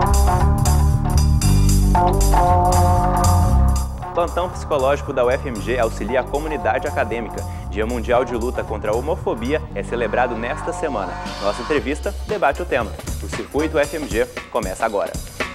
O plantão psicológico da UFMG auxilia a comunidade acadêmica. Dia Mundial de Luta contra a Homofobia é celebrado nesta semana. Nossa entrevista debate o tema. O Circuito UFMG começa agora.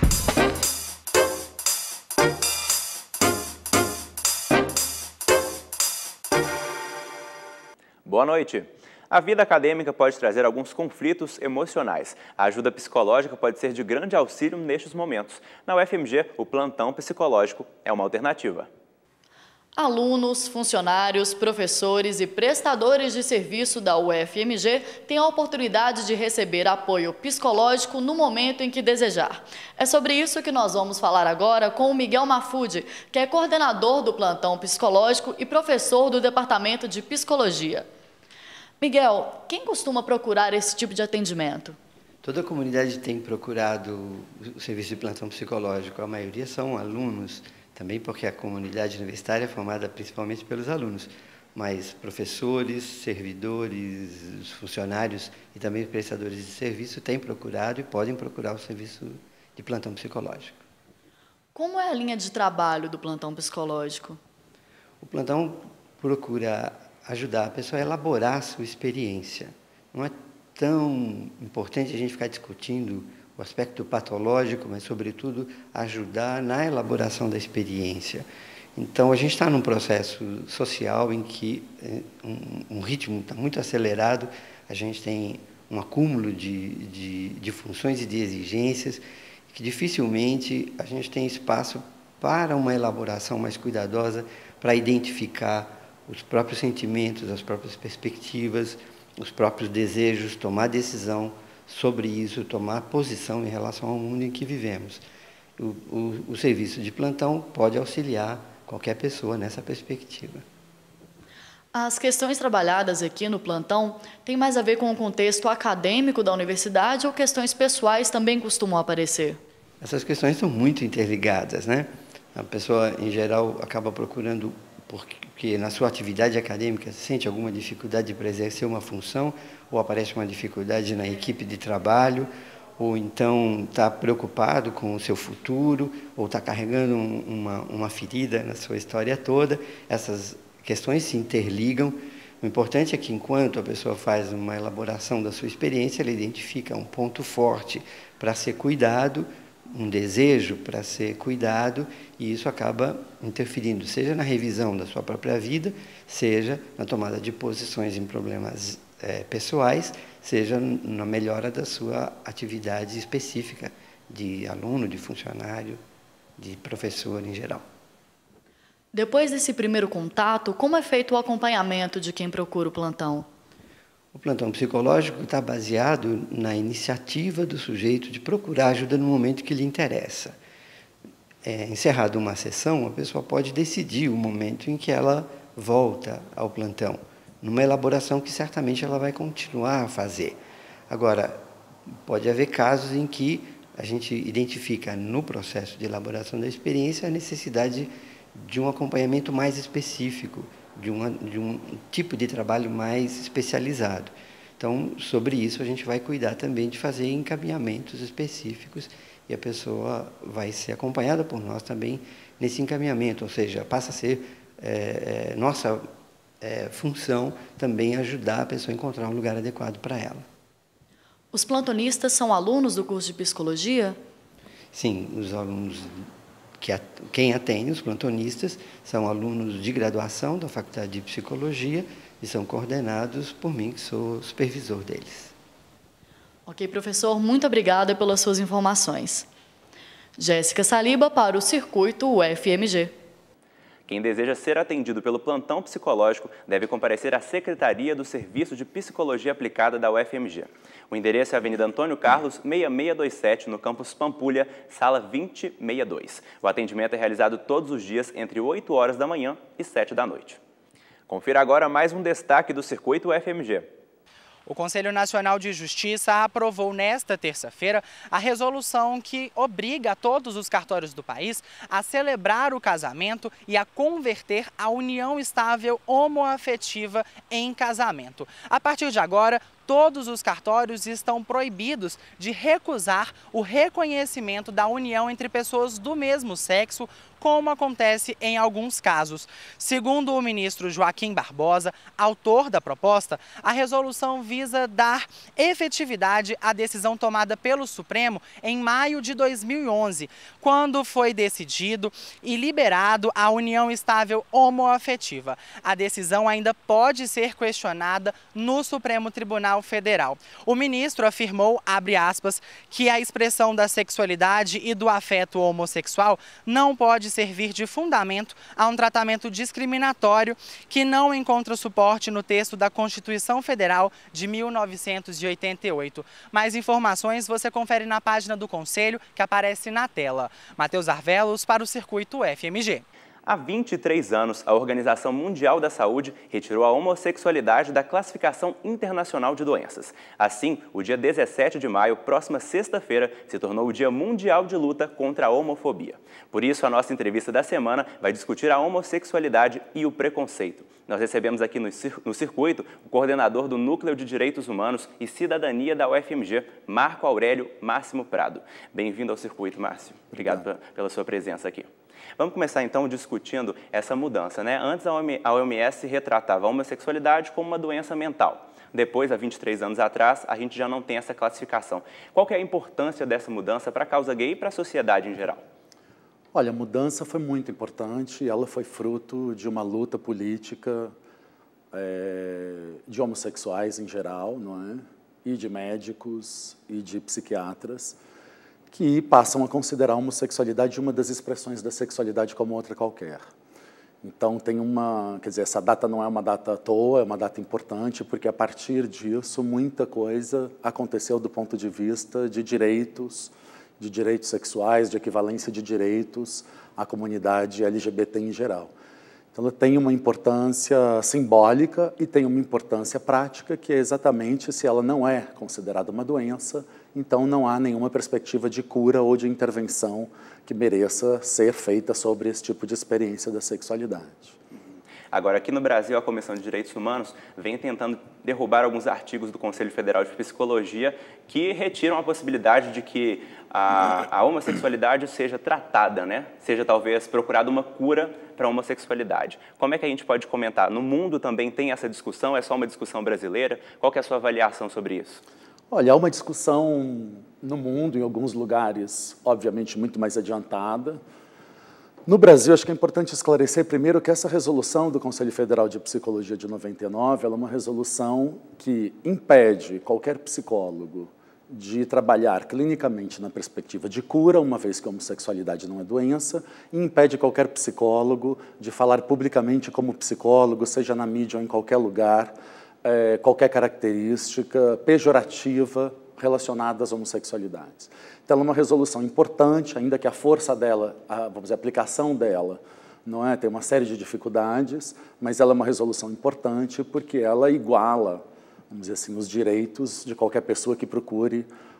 Boa noite. A vida acadêmica pode trazer alguns conflitos emocionais. A ajuda psicológica pode ser de grande auxílio nestes momentos. Na UFMG, o plantão psicológico é uma alternativa. Alunos, funcionários, professores e prestadores de serviço da UFMG têm a oportunidade de receber apoio psicológico no momento em que desejar. É sobre isso que nós vamos falar agora com o Miguel Mafudi, que é coordenador do plantão psicológico e professor do Departamento de Psicologia. Miguel, quem costuma procurar esse tipo de atendimento? Toda a comunidade tem procurado o serviço de plantão psicológico. A maioria são alunos, também porque a comunidade universitária é formada principalmente pelos alunos, mas professores, servidores, funcionários e também prestadores de serviço têm procurado e podem procurar o serviço de plantão psicológico. Como é a linha de trabalho do plantão psicológico? O plantão procura ajudar a pessoa a elaborar a sua experiência. Não é tão importante a gente ficar discutindo o aspecto patológico, mas, sobretudo, ajudar na elaboração da experiência. Então, a gente está num processo social em que um ritmo está muito acelerado, a gente tem um acúmulo de funções e de exigências, que dificilmente a gente tem espaço para uma elaboração mais cuidadosa, para identificar os próprios sentimentos, as próprias perspectivas, os próprios desejos, tomar decisão sobre isso, tomar posição em relação ao mundo em que vivemos. O serviço de plantão pode auxiliar qualquer pessoa nessa perspectiva. As questões trabalhadas aqui no plantão têm mais a ver com o contexto acadêmico da universidade ou questões pessoais também costumam aparecer? Essas questões são muito interligadas, né? A pessoa, em geral, acaba procurando porque na sua atividade acadêmica sente alguma dificuldade para exercer uma função, ou aparece uma dificuldade na equipe de trabalho, ou então está preocupado com o seu futuro, ou está carregando uma ferida na sua história toda. Essas questões se interligam. O importante é que, enquanto a pessoa faz uma elaboração da sua experiência, ela identifica um ponto forte para ser cuidado, um desejo para ser cuidado, e isso acaba interferindo, seja na revisão da sua própria vida, seja na tomada de posições em problemas pessoais, seja na melhora da sua atividade específica de aluno, de funcionário, de professor em geral. Depois desse primeiro contato, como é feito o acompanhamento de quem procura o plantão? O plantão psicológico está baseado na iniciativa do sujeito de procurar ajuda no momento que lhe interessa. Encerrada uma sessão, a pessoa pode decidir o momento em que ela volta ao plantão, numa elaboração que certamente ela vai continuar a fazer. Agora, pode haver casos em que a gente identifica no processo de elaboração da experiência a necessidade de um acompanhamento mais específico, de um tipo de trabalho mais especializado. Então, sobre isso, a gente vai cuidar também de fazer encaminhamentos específicos e a pessoa vai ser acompanhada por nós também nesse encaminhamento, ou seja, passa a ser nossa função também ajudar a pessoa a encontrar um lugar adequado para ela. Os plantonistas são alunos do curso de psicologia? Sim, os alunos quem atende, os plantonistas, são alunos de graduação da Faculdade de Psicologia e são coordenados por mim, que sou supervisor deles. Ok, professor, muito obrigada pelas suas informações. Jéssica Saliba para o Circuito UFMG. Quem deseja ser atendido pelo plantão psicológico deve comparecer à Secretaria do Serviço de Psicologia Aplicada da UFMG. O endereço é a Avenida Antônio Carlos, 6627, no campus Pampulha, sala 2062. O atendimento é realizado todos os dias entre 8 horas da manhã e 7 da noite. Confira agora mais um destaque do Circuito UFMG. O Conselho Nacional de Justiça aprovou nesta terça-feira a resolução que obriga todos os cartórios do país a celebrar o casamento e a converter a união estável homoafetiva em casamento. A partir de agora, todos os cartórios estão proibidos de recusar o reconhecimento da união entre pessoas do mesmo sexo, como acontece em alguns casos. Segundo o ministro Joaquim Barbosa, autor da proposta, a resolução visa dar efetividade à decisão tomada pelo Supremo em maio de 2011, quando foi decidido e liberado a união estável homoafetiva. A decisão ainda pode ser questionada no Supremo Tribunal Federal. O ministro afirmou, abre aspas, que a expressão da sexualidade e do afeto homossexual não pode servir de fundamento a um tratamento discriminatório que não encontra suporte no texto da Constituição Federal de 1988. Mais informações você confere na página do Conselho, que aparece na tela. Matheus Arvelos para o Circuito FMG. Há 23 anos, a Organização Mundial da Saúde retirou a homossexualidade da Classificação Internacional de Doenças. Assim, o dia 17 de maio, próxima sexta-feira, se tornou o Dia Mundial de Luta contra a Homofobia. Por isso, a nossa entrevista da semana vai discutir a homossexualidade e o preconceito. Nós recebemos aqui no circuito o coordenador do Núcleo de Direitos Humanos e Cidadania da UFMG, Marco Aurélio Máximo Prado. Bem-vindo ao circuito, Márcio. Obrigado pela sua presença aqui. Vamos começar então discutindo essa mudança, né? Antes a OMS retratava a homossexualidade como uma doença mental. Depois, há 23 anos atrás, a gente já não tem essa classificação. Qual que é a importância dessa mudança para a causa gay e para a sociedade em geral? Olha, a mudança foi muito importante, ela foi fruto de uma luta política de homossexuais em geral, não é? E de médicos e de psiquiatras, que passam a considerar a homossexualidade uma das expressões da sexualidade como outra qualquer. Então, essa data não é uma data à toa, é uma data importante, porque a partir disso, muita coisa aconteceu do ponto de vista de direitos sexuais, de equivalência de direitos à comunidade LGBT em geral. Então, ela tem uma importância simbólica e tem uma importância prática, que é exatamente se ela não é considerada uma doença, então não há nenhuma perspectiva de cura ou de intervenção que mereça ser feita sobre esse tipo de experiência da sexualidade. Agora, aqui no Brasil, a Comissão de Direitos Humanos vem tentando derrubar alguns artigos do Conselho Federal de Psicologia que retiram a possibilidade de que a homossexualidade seja tratada, né? Seja talvez procurada uma cura para a homossexualidade. Como é que a gente pode comentar? No mundo também tem essa discussão? É só uma discussão brasileira? Qual que é a sua avaliação sobre isso? Olha, há uma discussão no mundo, em alguns lugares, obviamente, muito mais adiantada. No Brasil, acho que é importante esclarecer primeiro que essa resolução do Conselho Federal de Psicologia de 99, ela é uma resolução que impede qualquer psicólogo de trabalhar clinicamente na perspectiva de cura, uma vez que a homossexualidade não é doença, e impede qualquer psicólogo de falar publicamente como psicólogo, seja na mídia ou em qualquer lugar, qualquer característica pejorativa relacionada às homossexualidades. Então, ela é uma resolução importante, ainda que a força dela, vamos dizer, a aplicação dela, não é? Tem uma série de dificuldades, mas ela é uma resolução importante porque ela iguala, vamos dizer assim, os direitos de qualquer pessoa que procure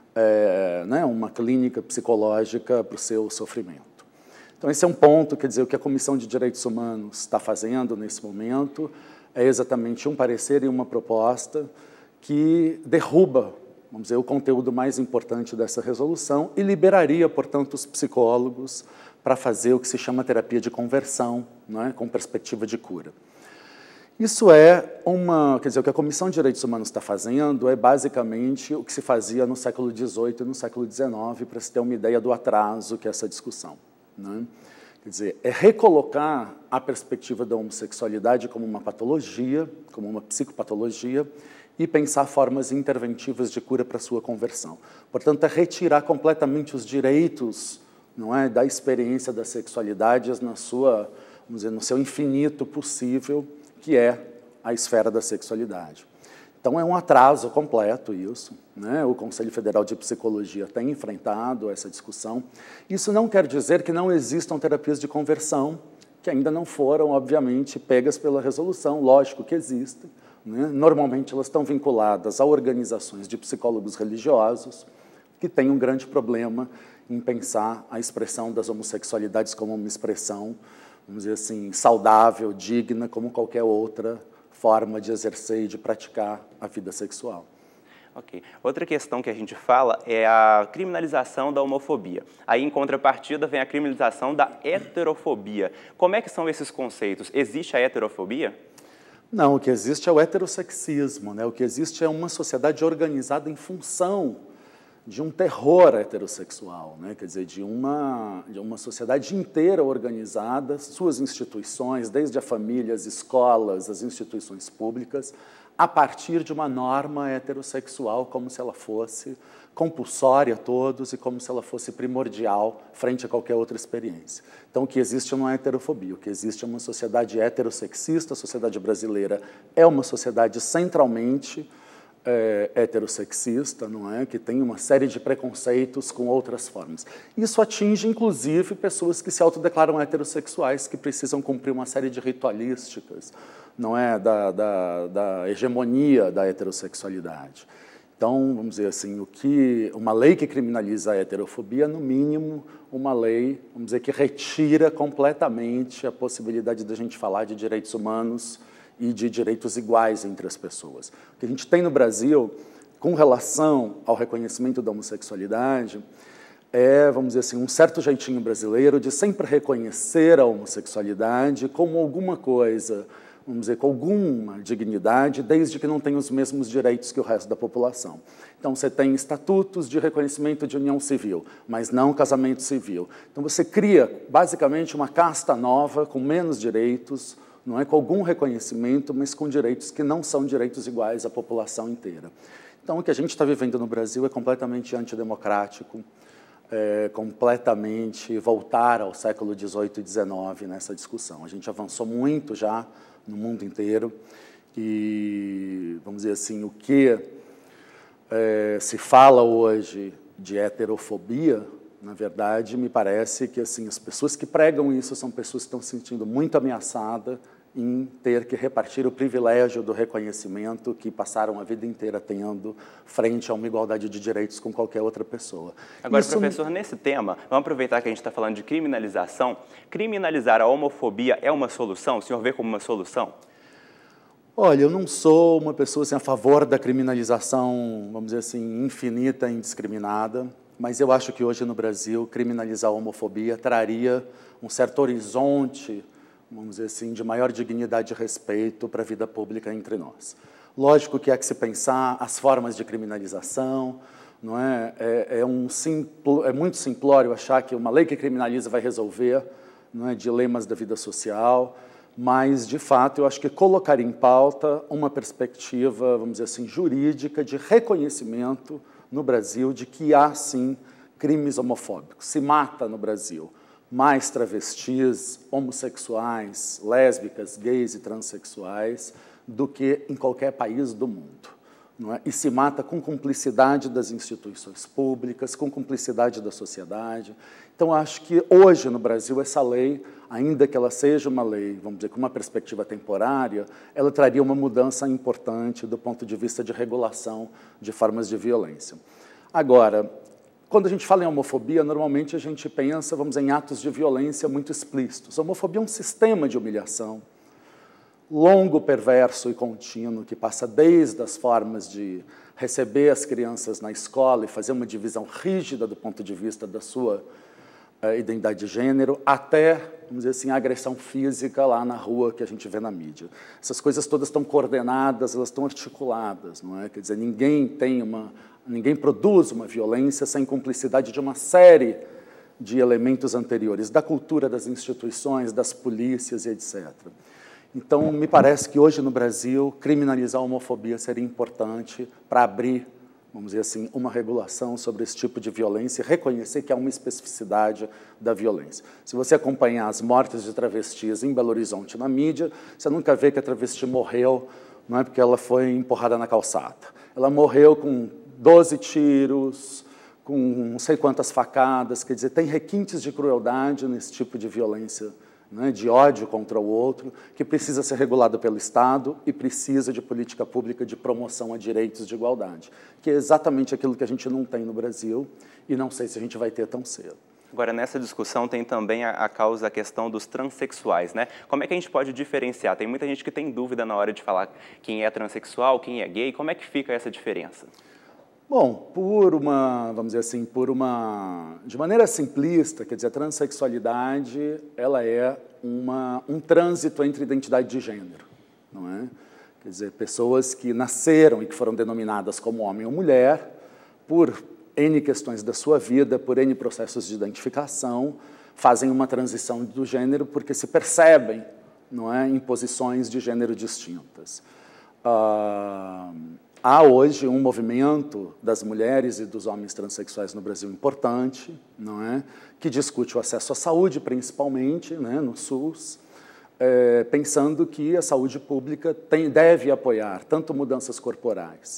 uma clínica psicológica para o seu sofrimento. Então, esse é um ponto, quer dizer, o que a Comissão de Direitos Humanos está fazendo nesse momento é exatamente um parecer e uma proposta que derruba, vamos dizer, o conteúdo mais importante dessa resolução e liberaria, portanto, os psicólogos para fazer o que se chama terapia de conversão, não é? Com perspectiva de cura. Isso o que a Comissão de Direitos Humanos está fazendo é basicamente o que se fazia no século XVIII e no século XIX, para se ter uma ideia do atraso que é essa discussão, não é? Quer dizer, é recolocar a perspectiva da homossexualidade como uma patologia, como uma psicopatologia, e pensar formas interventivas de cura para sua conversão. Portanto, é retirar completamente os direitos, não é, da experiência das sexualidades na sua, vamos dizer, no seu infinito possível, que é a esfera da sexualidade. Então, é um atraso completo isso, né? O Conselho Federal de Psicologia tem enfrentado essa discussão. Isso não quer dizer que não existam terapias de conversão, que ainda não foram, obviamente, pegas pela resolução, lógico que existem, né? Normalmente, elas estão vinculadas a organizações de psicólogos religiosos, que têm um grande problema em pensar a expressão das homossexualidades como uma expressão, vamos dizer assim, saudável, digna, como qualquer outra forma de exercer e de praticar a vida sexual. Ok. Outra questão que a gente fala é a criminalização da homofobia. Aí, em contrapartida, vem a criminalização da heterofobia. Como é que são esses conceitos? Existe a heterofobia? Não, o que existe é o heterossexismo, né? O que existe é uma sociedade organizada em função de um terror heterossexual, né? Quer dizer, de uma sociedade inteira organizada, suas instituições, desde a família, as escolas, as instituições públicas, a partir de uma norma heterossexual, como se ela fosse compulsória a todos e como se ela fosse primordial frente a qualquer outra experiência. Então, o que existe não é heterofobia, o que existe é uma sociedade heterossexista. A sociedade brasileira é uma sociedade centralmente heterossexista, não é? Que tem uma série de preconceitos com outras formas. Isso atinge, inclusive, pessoas que se autodeclaram heterossexuais, que precisam cumprir uma série de ritualísticas, não é? Da hegemonia da heterossexualidade. Então, vamos dizer assim, uma lei que criminaliza a heterofobia, no mínimo, uma lei, vamos dizer, que retira completamente a possibilidade da gente falar de direitos humanos e de direitos iguais entre as pessoas. O que a gente tem no Brasil, com relação ao reconhecimento da homossexualidade, é, vamos dizer assim, um certo jeitinho brasileiro de sempre reconhecer a homossexualidade como alguma coisa, vamos dizer, com alguma dignidade, desde que não tenha os mesmos direitos que o resto da população. Então, você tem estatutos de reconhecimento de união civil, mas não casamento civil. Então, você cria, basicamente, uma casta nova, com menos direitos, não é com algum reconhecimento, mas com direitos que não são direitos iguais à população inteira. Então, o que a gente está vivendo no Brasil é completamente antidemocrático, completamente voltar ao século XVIII e XIX nessa discussão. A gente avançou muito já no mundo inteiro e, vamos dizer assim, o que se fala hoje de heterofobia, na verdade, me parece que assim, as pessoas que pregam isso são pessoas que estão se sentindo muito ameaçadas em ter que repartir o privilégio do reconhecimento que passaram a vida inteira tendo frente a uma igualdade de direitos com qualquer outra pessoa. Agora, professor, nesse tema, vamos aproveitar que a gente está falando de criminalização. Criminalizar a homofobia é uma solução? O senhor vê como uma solução? Olha, eu não sou uma pessoa assim, a favor da criminalização, vamos dizer assim, infinita e indiscriminada, mas eu acho que hoje no Brasil, criminalizar a homofobia traria um certo horizonte, vamos dizer assim, de maior dignidade e respeito para a vida pública entre nós. Lógico que há que se pensar as formas de criminalização, não é? É muito simplório achar que uma lei que criminaliza vai resolver, não é, dilemas da vida social, mas, de fato, eu acho que colocar em pauta uma perspectiva, vamos dizer assim, jurídica de reconhecimento no Brasil de que há, sim, crimes homofóbicos. Se mata no Brasil mais travestis, homossexuais, lésbicas, gays e transexuais do que em qualquer país do mundo. Não é? E se mata com cumplicidade das instituições públicas, com cumplicidade da sociedade. Então, acho que hoje no Brasil essa lei, ainda que ela seja uma lei, vamos dizer, com uma perspectiva temporária, ela traria uma mudança importante do ponto de vista de regulação de formas de violência. Agora, quando a gente fala em homofobia, normalmente a gente pensa, vamos dizer, em atos de violência muito explícitos. A homofobia é um sistema de humilhação longo, perverso e contínuo, que passa desde as formas de receber as crianças na escola e fazer uma divisão rígida do ponto de vista da sua identidade de gênero, até, vamos dizer assim, a agressão física lá na rua que a gente vê na mídia. Essas coisas todas estão coordenadas, elas estão articuladas, não é? Quer dizer, ninguém produz uma violência sem cumplicidade de uma série de elementos anteriores, da cultura, das instituições, das polícias e etc. Então, me parece que hoje no Brasil, criminalizar a homofobia seria importante para abrir, vamos dizer assim, uma regulação sobre esse tipo de violência e reconhecer que há uma especificidade da violência. Se você acompanhar as mortes de travestis em Belo Horizonte na mídia, você nunca vê que a travesti morreu, não é porque ela foi empurrada na calçada. Ela morreu com 12 tiros, com não sei quantas facadas, quer dizer, tem requintes de crueldade nesse tipo de violência, né, de ódio contra o outro, que precisa ser regulado pelo Estado e precisa de política pública de promoção a direitos de igualdade, que é exatamente aquilo que a gente não tem no Brasil e não sei se a gente vai ter tão cedo. Agora, nessa discussão tem também a questão dos transexuais, né? Como é que a gente pode diferenciar? Tem muita gente que tem dúvida na hora de falar quem é transexual, quem é gay, como é que fica essa diferença? Bom, vamos dizer assim, de maneira simplista, quer dizer, a transexualidade, ela é um trânsito entre identidade de gênero, não é? Quer dizer, pessoas que nasceram e que foram denominadas como homem ou mulher, por N questões da sua vida, por N processos de identificação, fazem uma transição do gênero porque se percebem, não é, em posições de gênero distintas. Há hoje um movimento das mulheres e dos homens transexuais no Brasil importante, não é, que discute o acesso à saúde, principalmente, né, no SUS, pensando que a saúde pública deve apoiar tanto mudanças corporais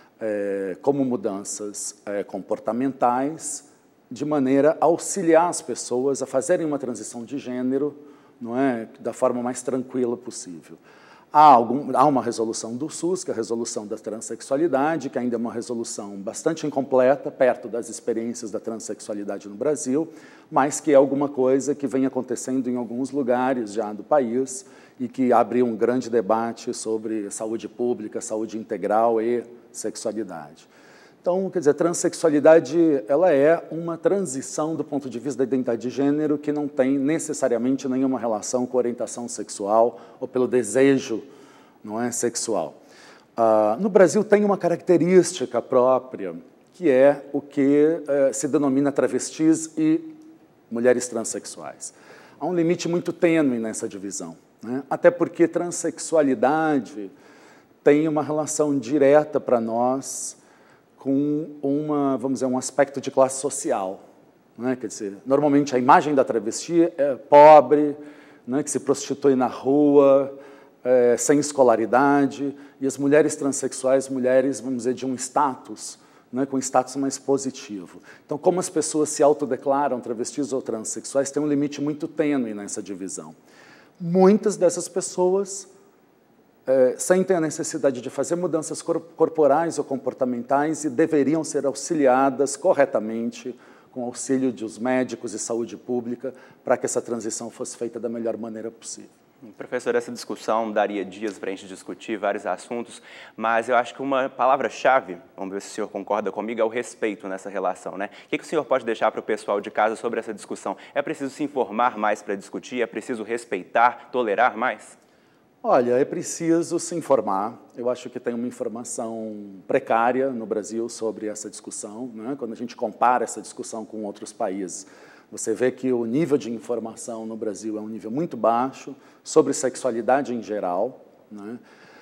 como mudanças comportamentais, de maneira a auxiliar as pessoas a fazerem uma transição de gênero, não é, da forma mais tranquila possível. Há uma resolução do SUS, que é a resolução da transexualidade, que ainda é uma resolução bastante incompleta, perto das experiências da transexualidade no Brasil, mas que é alguma coisa que vem acontecendo em alguns lugares já do país e que abre um grande debate sobre saúde pública, saúde integral e sexualidade. Então, quer dizer, a transexualidade, ela é uma transição do ponto de vista da identidade de gênero que não tem necessariamente nenhuma relação com a orientação sexual ou pelo desejo, não é, sexual. No Brasil tem uma característica própria, que é o que se denomina travestis e mulheres transexuais. Há um limite muito tênue nessa divisão, né? Até porque transexualidade tem uma relação direta para nós com vamos dizer, um aspecto de classe social, né? Quer dizer, normalmente a imagem da travesti é pobre, né, que se prostitui na rua, sem escolaridade, e as mulheres transexuais, mulheres, vamos dizer, de um status, né, com status mais positivo. Então, como as pessoas se autodeclaram travestis ou transexuais, tem um limite muito tênue nessa divisão. Muitas dessas pessoas sentem a necessidade de fazer mudanças corporais ou comportamentais e deveriam ser auxiliadas corretamente com auxílio dos médicos e saúde pública para que essa transição fosse feita da melhor maneira possível. Professor, essa discussão daria dias para a gente discutir vários assuntos, mas eu acho que uma palavra-chave, vamos ver se o senhor concorda comigo, é o respeito nessa relação, né? O que o senhor pode deixar para o pessoal de casa sobre essa discussão? É preciso se informar mais para discutir? É preciso respeitar, tolerar mais? Olha, é preciso se informar. Eu acho que tem uma informação precária no Brasil sobre essa discussão, né? Quando a gente compara essa discussão com outros países, você vê que o nível de informação no Brasil é um nível muito baixo, sobre sexualidade em geral, né?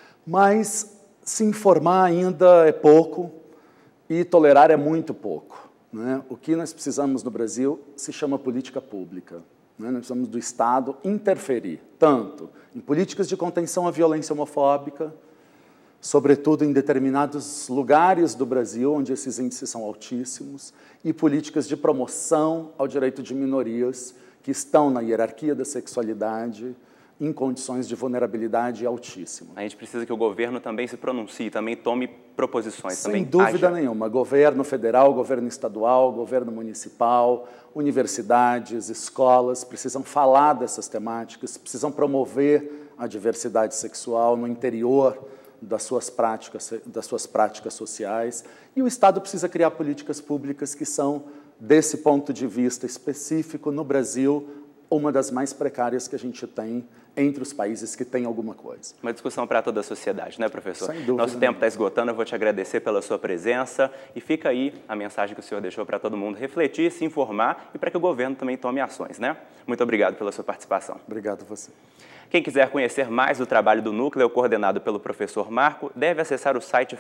Mas se informar ainda é pouco e tolerar é muito pouco, né? O que nós precisamos no Brasil se chama política pública. Nós precisamos do Estado interferir, tanto em políticas de contenção à violência homofóbica, sobretudo em determinados lugares do Brasil, onde esses índices são altíssimos, e políticas de promoção ao direito de minorias que estão na hierarquia da sexualidade, em condições de vulnerabilidade altíssima. A gente precisa que o governo também se pronuncie, também tome proposições. Sem dúvida nenhuma. Governo federal, governo estadual, governo municipal, universidades, escolas precisam falar dessas temáticas, precisam promover a diversidade sexual no interior das suas práticas sociais. E o Estado precisa criar políticas públicas que são, desse ponto de vista específico, no Brasil, uma das mais precárias que a gente tem entre os países que têm alguma coisa. Uma discussão para toda a sociedade, né, professor? Sem dúvida. Nosso tempo está esgotando, eu vou te agradecer pela sua presença e fica aí a mensagem que o senhor deixou para todo mundo refletir, se informar e para que o governo também tome ações, né? Muito obrigado pela sua participação. Obrigado a você. Quem quiser conhecer mais do trabalho do Núcleo, coordenado pelo professor Marco, deve acessar o site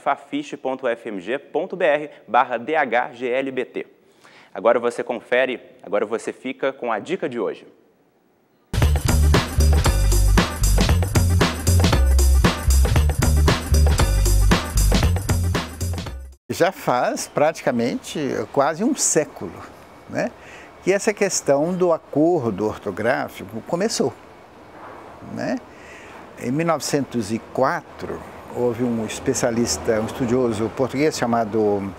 fafiche.fmg.br/dhglbt. Agora você confere, agora você fica com a dica de hoje. Já faz praticamente quase um século, né, que essa questão do acordo ortográfico começou, né? Em 1904, houve um especialista, um estudioso português chamado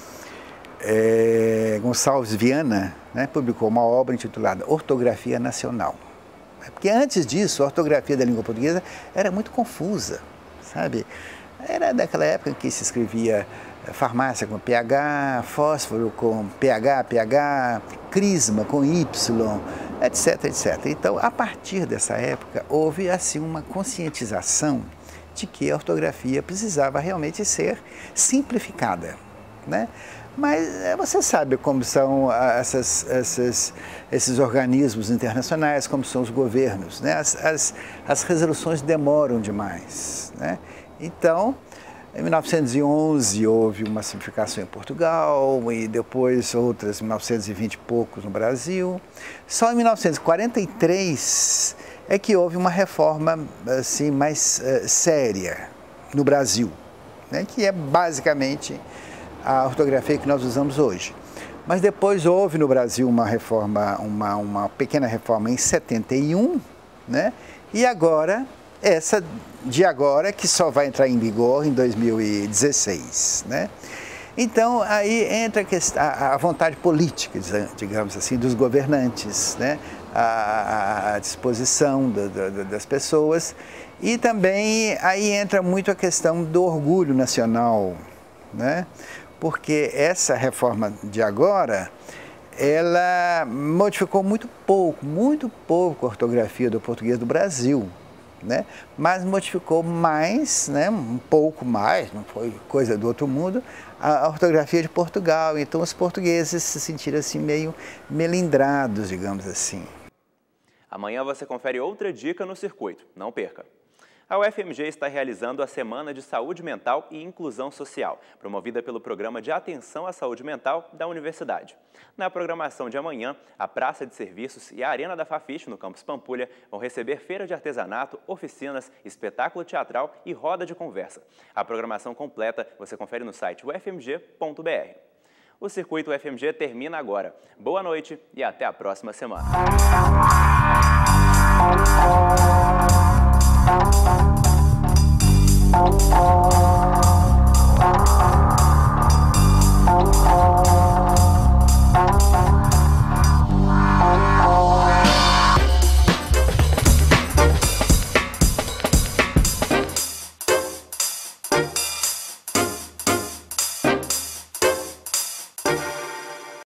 Gonçalves Viana, né, publicou uma obra intitulada Ortografia Nacional. Porque antes disso, a ortografia da língua portuguesa era muito confusa, sabe? Era daquela época em que se escrevia farmácia com pH, fósforo com pH, crisma com Y, etc, etc. Então, a partir dessa época, houve assim uma conscientização de que a ortografia precisava realmente ser simplificada, né? Mas você sabe como são esses organismos internacionais, como são os governos, né? As resoluções demoram demais, né? Então, em 1911 houve uma simplificação em Portugal e depois outras em 1920 e poucos no Brasil. Só em 1943 é que houve uma reforma assim, mais séria no Brasil, né? Que é basicamente a ortografia que nós usamos hoje. Mas depois houve no Brasil uma reforma, uma pequena reforma em 71, né? E agora, essa de agora, que só vai entrar em vigor em 2016, né? Então, aí entra a vontade política, digamos assim, dos governantes, né? A disposição das pessoas, e também aí entra muito a questão do orgulho nacional, né? Porque essa reforma de agora, ela modificou muito pouco a ortografia do português do Brasil, né? Mas modificou mais, né? Um pouco mais, não foi coisa do outro mundo, a ortografia de Portugal. Então os portugueses se sentiram assim meio melindrados, digamos assim. Amanhã você confere outra dica no circuito, não perca. A UFMG está realizando a Semana de Saúde Mental e Inclusão Social, promovida pelo Programa de Atenção à Saúde Mental da Universidade. Na programação de amanhã, a Praça de Serviços e a Arena da Fafiche, no campus Pampulha, vão receber feira de artesanato, oficinas, espetáculo teatral e roda de conversa. A programação completa você confere no site ufmg.br. O Circuito UFMG termina agora. Boa noite e até a próxima semana. Thank you.